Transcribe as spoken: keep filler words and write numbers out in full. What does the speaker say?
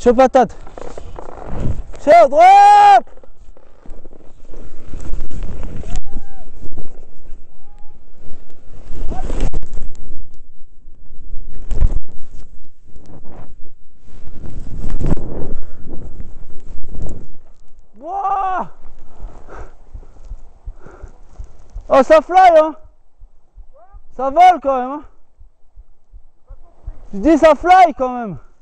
Chaud patate. Chaud, drop. Wow. Oh, ça fly, hein. Ça vole quand même, hein. Tu dis ça fly quand même.